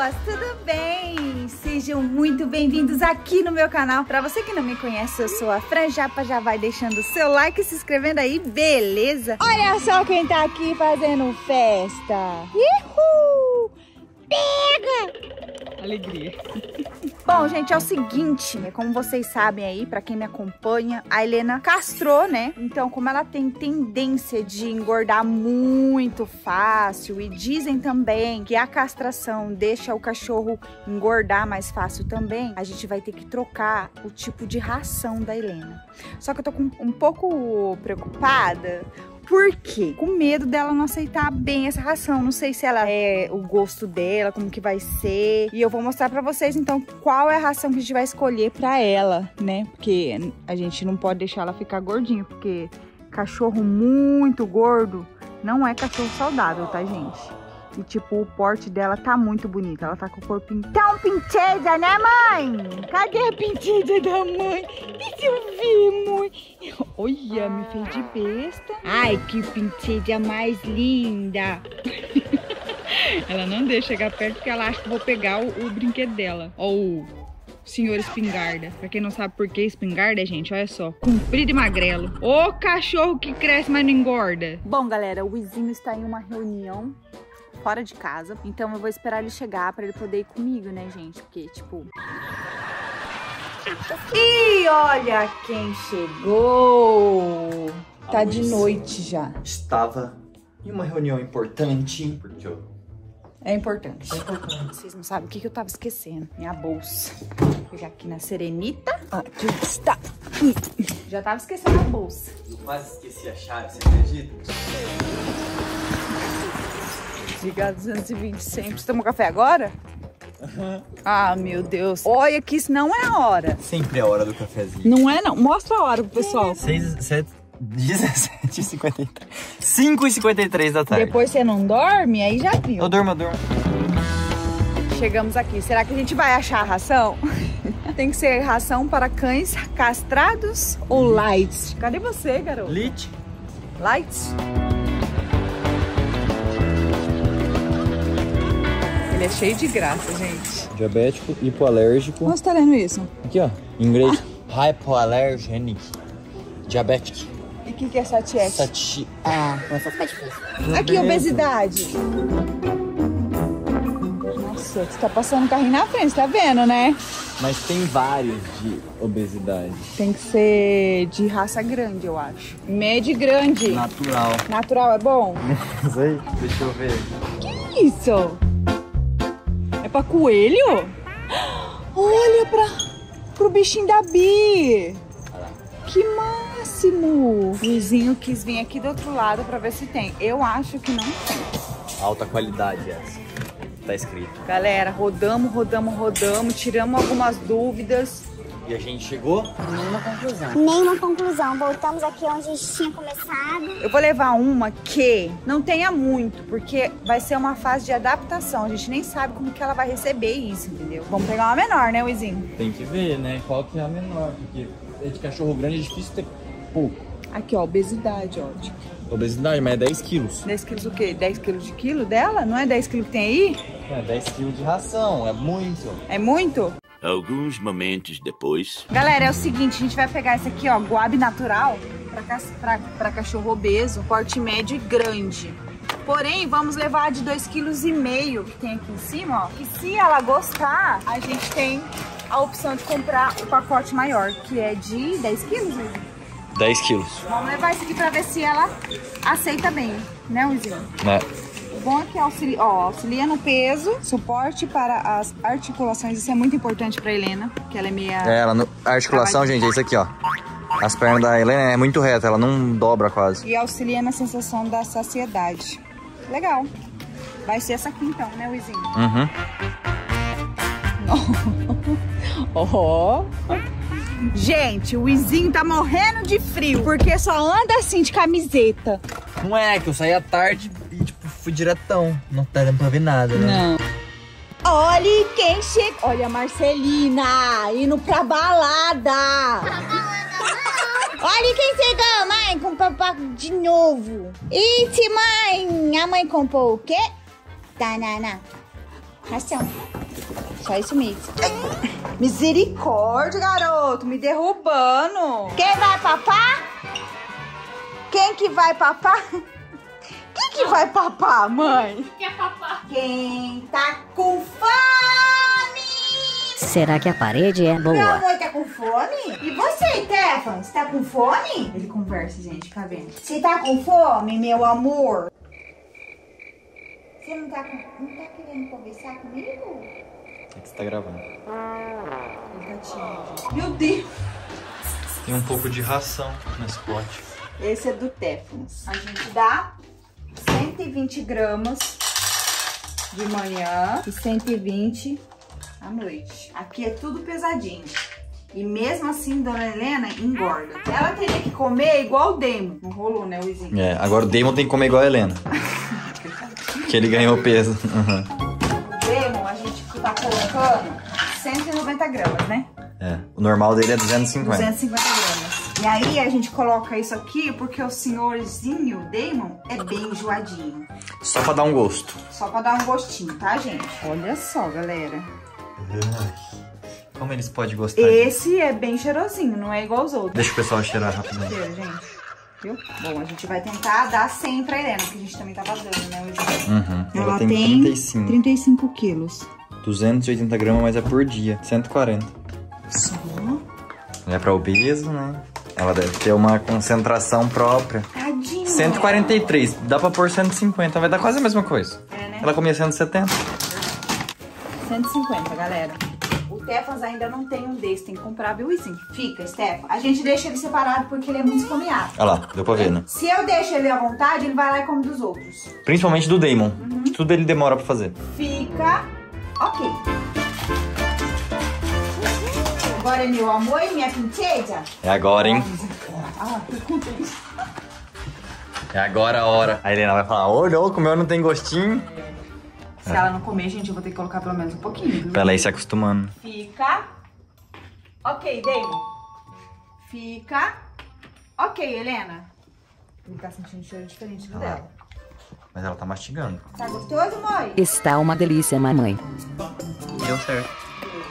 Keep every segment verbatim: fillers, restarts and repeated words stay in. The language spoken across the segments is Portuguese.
pessoas, tudo bem? Sejam muito bem-vindos aqui no meu canal. Pra você que não me conhece, eu sou a Fran Japa, já vai deixando o seu like e se inscrevendo aí, beleza? Olha só quem tá aqui fazendo festa. Uhul! Pega! Alegria. Bom, gente, é o seguinte, como vocês sabem aí, pra quem me acompanha, a Helena castrou, né? Então, como ela tem tendência de engordar muito fácil e dizem também que a castração deixa o cachorro engordar mais fácil também, a gente vai ter que trocar o tipo de ração da Helena. Só que eu tô com um pouco preocupada. Por quê? Com medo dela não aceitar bem essa ração. Não sei se ela é o gosto dela, como que vai ser. E eu vou mostrar pra vocês, então, qual é a ração que a gente vai escolher pra ela, né? Porque a gente não pode deixar ela ficar gordinha, porque cachorro muito gordo não é cachorro saudável, tá, gente? E, tipo, o porte dela tá muito bonito. Ela tá com o corpinho tão pintada, né, mãe? Cadê a pintada da mãe? Deixa eu ver, mãe. Olha, me fez de besta. Ai, que pintada mais linda. Ela não deixa chegar perto porque ela acha que eu vou pegar o, o brinquedo dela. Ó, o senhor espingarda. Pra quem não sabe por que espingarda, gente, olha só. Comprido e magrelo. Ô cachorro que cresce, mas não engorda. Bom, galera, o Wizinho está em uma reunião fora de casa, então eu vou esperar ele chegar pra ele poder ir comigo, né, gente? Porque, tipo... E olha quem chegou! Tá de noite já. Estava em uma reunião importante, porque eu... É importante. É importante. Vocês não sabem o que, que eu tava esquecendo. Minha bolsa. Vou pegar aqui na Serenita. Aqui está. Já tava esquecendo a bolsa. Eu quase esqueci a chave, você acredita? Ligar duzentos e vinte sempre. Você tomou café agora? Uhum. Ah, meu Deus. Olha que isso não é a hora. Sempre é a hora do cafezinho. Não é, não. Mostra a hora pro pessoal. seis, sete, dezessete e cinquenta e três. cinco e cinquenta e três da tarde. Depois você não dorme, aí já viu. Eu durmo, eu durmo. Chegamos aqui. Será que a gente vai achar a ração? Tem que ser ração para cães castrados ou lights? Cadê você, garoto? Lit. Lights? Ele é cheio de graça, gente. Diabético, hipoalérgico. Onde você tá lendo isso? Aqui, ó. Em inglês. Ah. Hypoallergenic. Diabético. E o que, que é satiete? Sati... Ah, essa fica difícil. Aqui, obesidade. Nossa, você tá passando o carrinho na frente, tá vendo, né? Mas tem vários de obesidade. Tem que ser de raça grande, eu acho. Média e grande. Natural. Natural é bom? Isso aí. Deixa eu ver. Que isso? É pra coelho? Olha pra, pro bichinho da Bi. Que máximo. O Luizinho quis vir aqui do outro lado pra ver se tem. Eu acho que não tem. Alta qualidade essa. Tá escrito. Galera, rodamos, rodamos, rodamos. Tiramos algumas dúvidas. E a gente chegou? Nenhuma conclusão. Nenhuma conclusão. Voltamos aqui onde a gente tinha começado. Eu vou levar uma que não tenha muito, porque vai ser uma fase de adaptação. A gente nem sabe como que ela vai receber isso, entendeu? Vamos pegar uma menor, né, Wizinho? Tem que ver, né? Qual que é a menor, porque de cachorro grande é difícil ter pouco. Aqui, ó, obesidade, ó. Tipo. Obesidade, mas é dez quilos. dez quilos o quê? dez quilos de quilo dela? Não é dez quilos que tem aí? É, dez quilos de ração, é muito. É muito? Alguns momentos depois... Galera, é o seguinte, a gente vai pegar esse aqui, ó, guabe natural, pra, pra, pra cachorro obeso, porte médio e grande. Porém, vamos levar de dois vírgula cinco quilos que tem aqui em cima, ó. Que se ela gostar, a gente tem a opção de comprar o pacote maior, que é de dez quilos, né? dez quilos. Vamos levar esse aqui pra ver se ela aceita bem, né, Wizinho? Né? O bom é que auxilia, ó, auxilia no peso, suporte para as articulações. Isso é muito importante pra Helena, porque ela é meia... É, ela no... a articulação, gente, é isso aqui, ó. As pernas da Helena é muito reta, ela não dobra quase. E auxilia na sensação da saciedade. Legal. Vai ser essa aqui então, né, Wizinho? Uhum. Ó. Gente, o Wizinho tá morrendo de frio, porque só anda assim de camiseta. Não é, que eu saí à tarde e tipo, fui diretão. Não tá dando pra ver nada, né? Não. Olha quem chegou. Olha a Marcelina indo pra balada. Olha quem chegou, mãe, com o papai de novo. Ixi, mãe, a mãe comprou o quê? Tanana. Ração. Só isso mesmo. Misericórdia, garoto. Me derrubando. Quem vai papar? Quem que vai papar? Quem que vai papar, mãe? Quer papar? Quem tá com fome? Será que a parede é boa? Minha mãe tá com fome? E você, Stefan? Você tá com fome? Ele conversa, gente, tá vendo? Você tá com fome, meu amor? Você não tá, com... não tá querendo conversar comigo? É que você tá gravando. Ele tá tímido. Meu Deus! Tem um pouco de ração nesse pote. Esse é do Teflons. A gente dá cento e vinte gramas de manhã e cento e vinte à noite. Aqui é tudo pesadinho. E mesmo assim, dona Helena engorda. Ela teria que comer igual o Demo. Não rolou, né, Luizinho? É, agora o Damon tem que comer igual a Helena. Que ele ganhou peso. Uhum. O Demo, a gente tá colocando cento e noventa gramas, né? É, o normal dele é duzentos e cinquenta. duzentos e cinquenta gramas. E aí a gente coloca isso aqui porque o senhorzinho, o Damon, é bem enjoadinho. Só pra dar um gosto. Só pra dar um gostinho, tá, gente? Olha só, galera. Como eles podem gostar Esse disso? é bem cheirosinho, não é igual os outros. Deixa o pessoal cheirar rapidamente. Cheiro, gente. Viu? Bom, a gente vai tentar dar cem pra Helena, que a gente também tava dando, né? Uhum. Ela, Ela tem, tem trinta e cinco. trinta e cinco quilos. duzentos e oitenta gramas, mas é por dia. cento e quarenta. Só? É pra obeso, né? Ela deve ter uma concentração própria. Tadinha. cento e quarenta e três. Dá pra pôr cento e cinquenta. Vai dar quase a mesma coisa. É, né? Ela comia cento e setenta. cento e cinquenta, galera. O Teflons ainda não tem um desse, tem que comprar, viu, Izinho? Fica, Stefan. A gente deixa ele separado porque ele é muito esfomeado. Olha lá, deu pra ver, né? Se eu deixo ele à vontade, ele vai lá e come dos outros. Principalmente do Damon. Uhum. Que tudo ele demora pra fazer. Fica ok. Agora, meu amor e minha princesa. É agora, hein? Ah, tô contente. É agora a hora. A Helena vai falar, ô, louco, o meu não tem gostinho. Se ela não comer, gente, eu vou ter que colocar pelo menos um pouquinho. Viu? Pra ela ir se acostumando. Fica. Ok, Damon. Fica. Ok, Helena. Ele tá sentindo cheiro diferente do dela. Mas ela tá mastigando. Tá gostoso, mãe? Está uma delícia, mamãe. Deu certo.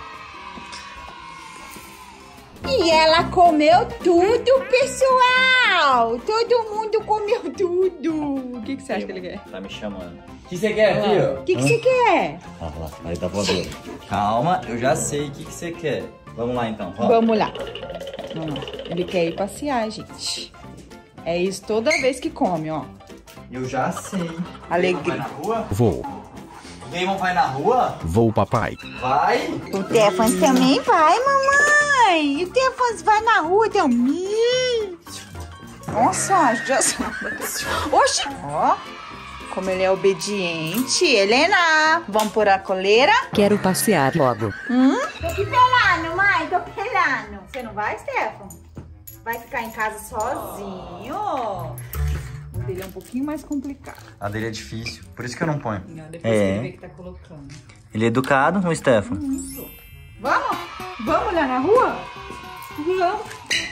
E ela comeu tudo, pessoal! Todo mundo comeu tudo! O que, que você acha que ele quer? Tá me chamando. O que você quer, filho? O que, que você quer? Ah, lá, aí tá voador. Calma, eu já sei o que, que você quer. Vamos lá, então. Ó. Vamos lá. Vamos lá. Ele quer ir passear, gente. É isso toda vez que come, ó. Eu já sei. Alegria. Vai na rua? Vou. O Damon vai na rua? Vou, papai. Vai. O Teflons também vai, mamãe. O Teflons vai na rua também. Nossa, já sabe. Oxi. Ó, como ele é obediente. Helena, vamos pôr a coleira? Quero passear logo. Hum? Tô aqui pelando, mãe. Tô pelando. Você não vai, Stefan? Vai ficar em casa sozinho? O dele é um pouquinho mais complicado. A dele é difícil, por isso que eu não ponho. Não, depois É. ele vê que tá colocando. Ele é educado, o Stefan? Muito. Vamos? Vamos olhar na rua? Vamos.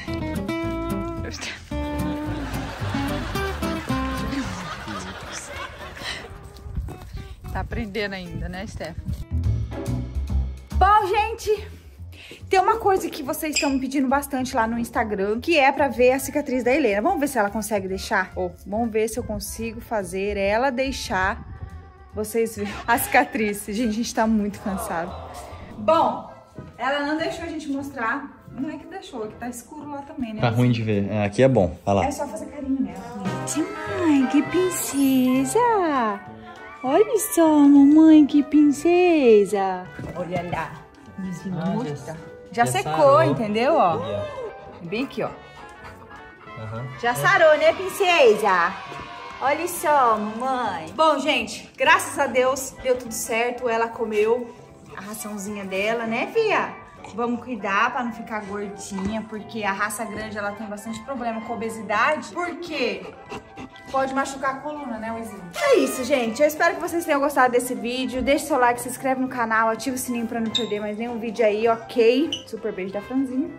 Tá aprendendo ainda, né, Stefan? Bom, gente, tem uma coisa que vocês estão me pedindo bastante lá no Instagram, que é pra ver a cicatriz da Helena. Vamos ver se ela consegue deixar? Ou vamos ver se eu consigo fazer ela deixar vocês verem a cicatriz. Gente, a gente tá muito cansado. Bom, ela não deixou a gente mostrar. Não é que deixou, é que tá escuro lá também, né? Tá ruim de ver. É, aqui é bom. Olha lá. É só fazer carinho nela. Ai, que princesa! Olha só, mamãe, que princesa! Olha lá. Ah, já- já, já secou, sarou. entendeu? Ó. Bem aqui, ó. Já sarou, né, princesa? Olha só, mamãe. Bom, gente, graças a Deus deu tudo certo. Ela comeu a raçãozinha dela, né, filha? Vamos cuidar pra não ficar gordinha, porque a raça grande, ela tem bastante problema com obesidade. Porque pode machucar a coluna, né, Wizinho? É isso, gente. Eu espero que vocês tenham gostado desse vídeo. Deixe seu like, se inscreve no canal, ativa o sininho pra não perder mais nenhum vídeo aí, ok? Super beijo da Franzinha.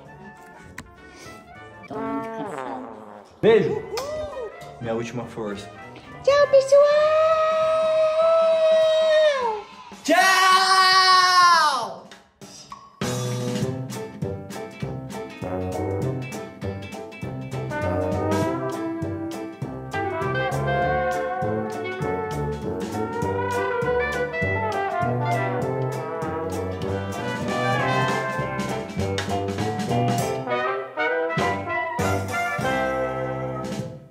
Beijo. Minha última força. Tchau, pessoal! Tchau! Tchau.